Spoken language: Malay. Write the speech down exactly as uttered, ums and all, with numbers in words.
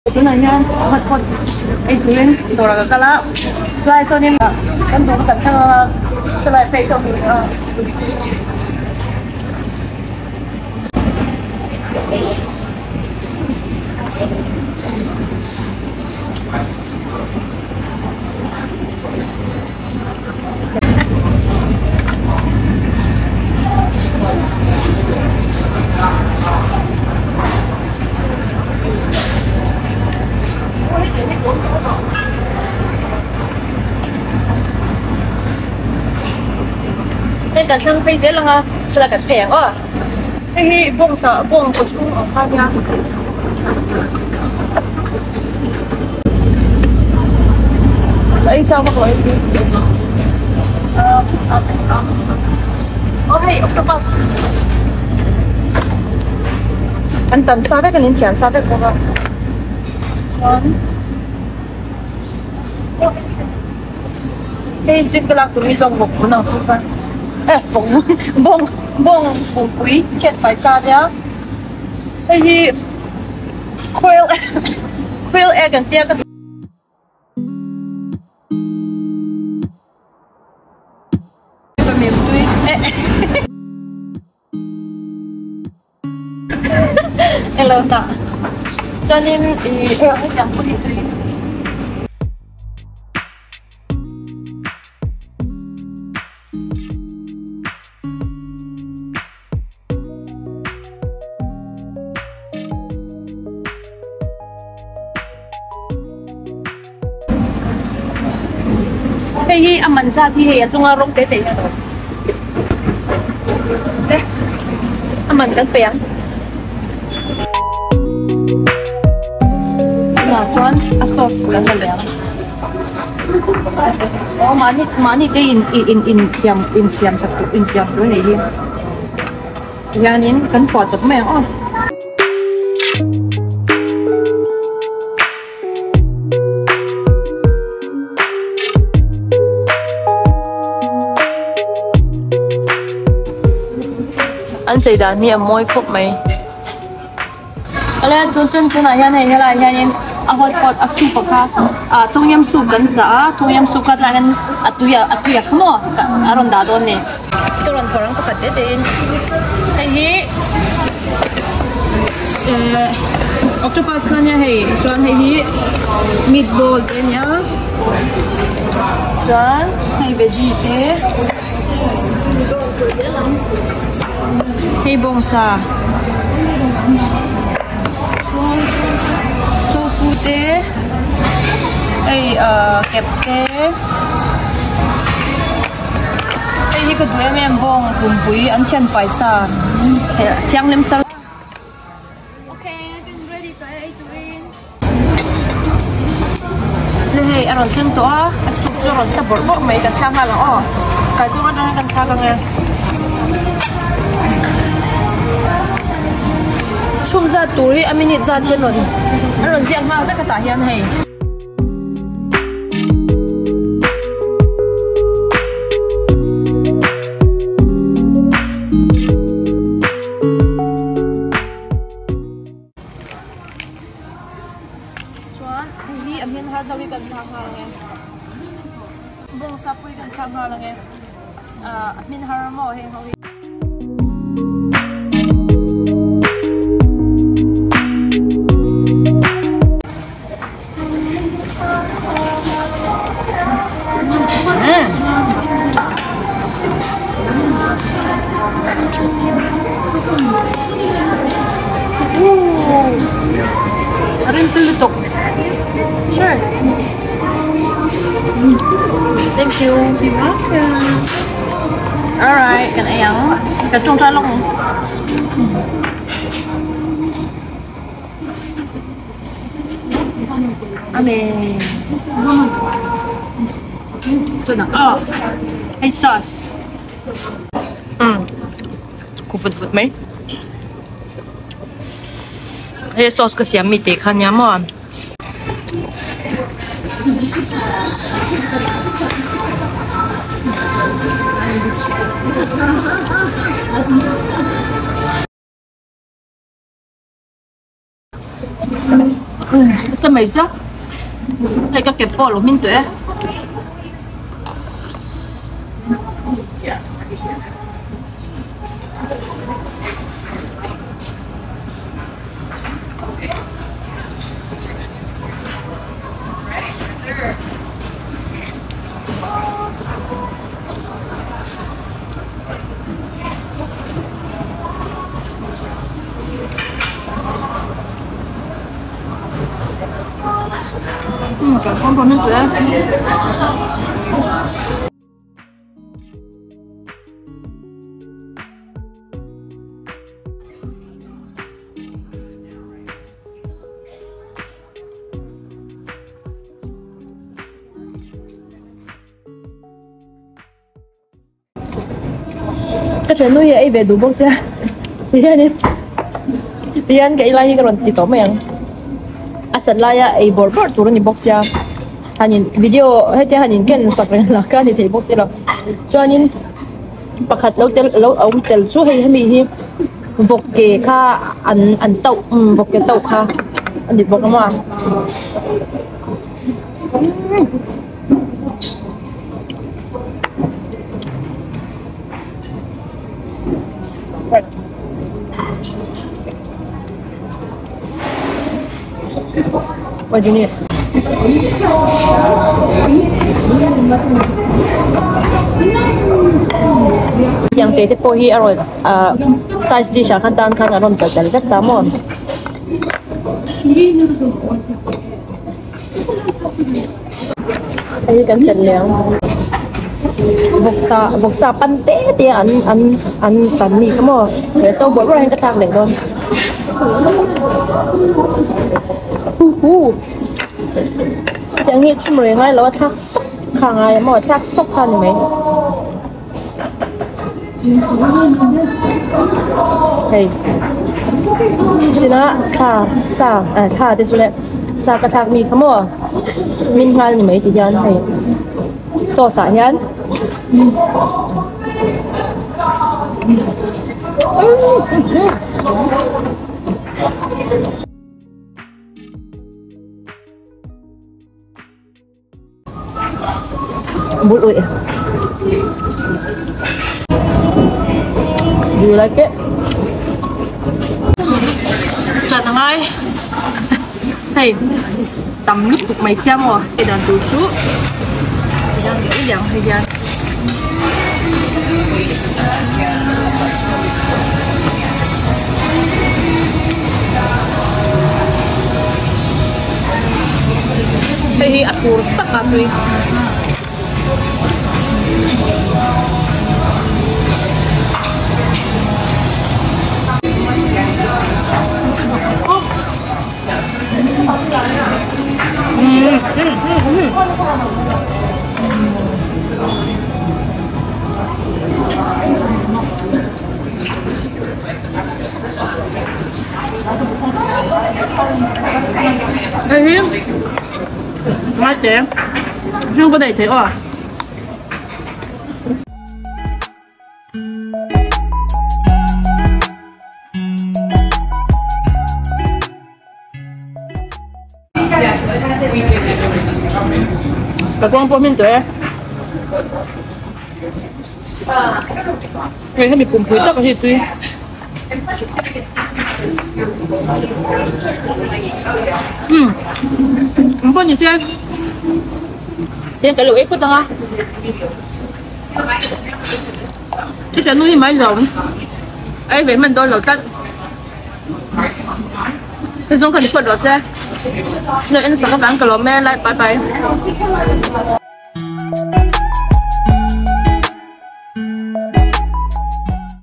Ito na yan, hot-hot. Ay, ito yun. Ito lang kala. Guys, so nila. Kan doon ka sa sa live page of uh, Nên cần sang phay dễ là nga, sila kat peng oh. Hey, buông sa buông ko chung ở pa niya. Ay, chào các bạn. Um, um, um. Oh, hey, octopus. Anh tận sao với cái nín tiền sao với cô ba. One. Hey, chính cái là của mình trong vùng nào không phải? Eh, vùng vùng vùng vùng quý thiệt phải xa nhá. Hey, quail quail egg and tia cái cái miếng tươi. Hello ta. Cho nên thì em cũng chẳng có đi tươi. Hey, aman sa thì hay chung rong tế tế rồi. Đấy, aman cắn bèn. Nào chọn sauce là thật lắm. Oh, mani mani cái in in in siam in siam sắp in siam rồi này đi. Nhà nín cắn bò chụp mèo oh. Anh chị đã niệm môi khúc mày. Alright, tuần chân tuần này này này là này à hot hot à soup cả à tom yum soup kan sa tom yum soup ka lan à tuya à tuya khmo aron da don ne. Turon korang ko kate din. Hey hi. Eh octopus kan ya hey. Chuan hey hi meatball din ya. Chuan hey veggie te. Hey bongsa. Tofu te. Hey uh kep te. Hey hi ko dua mem bong bumbui an thian pai sa. Thiang lem sa. Okay, I'm ready to eat to win. Le hey aron chen to a sup zo sa bor bor mai kan thang la oh. Kai tu kan kan thang nga. Chum ra túi a minute ra thiên rồi nó rồi riêng mau rất là tả hiền hay chuan hi a min har dawi kan thang ha nge bong sa pui kan thang ha nge a min har mo he ho Arin pelutok. Sure. Thank you. Alright, cái này yang cái trong trái lông. Amen. Ito na. Oh, hay sauce. Hmm. Kufut-fut mấy. Hay sauce kasi yummy te kanya mo. สมัยซะไอ้ก็เก็บปอหลงมินตัวอืมกับข้าวต้มนี่ตัวก็เชิญนุ้ยไอ้เบดูบ็อกซ์เดี๋ยวนี้เดี๋ยวนี้ไอ้ไล่ก็รอนติดต่อมายังasal lah ya ai borbar turun di box ya hanin video hete hanin ken sakren la ka ni thei box la chuanin pakhat lo tel lo au tel chu hei hemi hi vok ke kha an an tau um vok ke tau kha an dit bok ma What do you need? Yang tete po hi aron uh, size dish akan tan kan aron jajal kat tamon. Ay kan tenleng. Voksa voksa pante dia an an an tan mi kamo. Besok buat orang yang ketak lek don. Hu hu. Yang ni cuma yang lain lawat tak sok kangai, mau tak sok kan ni. Hey, cina ta sa, eh ta dia tu le sa ketak mi kamu, min hal ni mai tijan hey. So sa yan. Bul ui. Do you like it? Chặt ngay. Hey, tầm nút cục mày xem rồi. Cái đàn tủ chú. Đang dễ dàng hay dàng. Hey, aku rusak apa ni? Ê Hiếm, mai chị chưa có đầy thiệt à? Cả con bom miên tuổi cái này bị cùng với tất cả gì tuy ừm một con gì thế cái lưỡi ép tao ha chắc chắn nuôi mấy rồi ấy vậy mình đôi lẩu cắt cái giống cần quật rồi xe nếu anh sáng các bạn cờ lò me lại bye bye.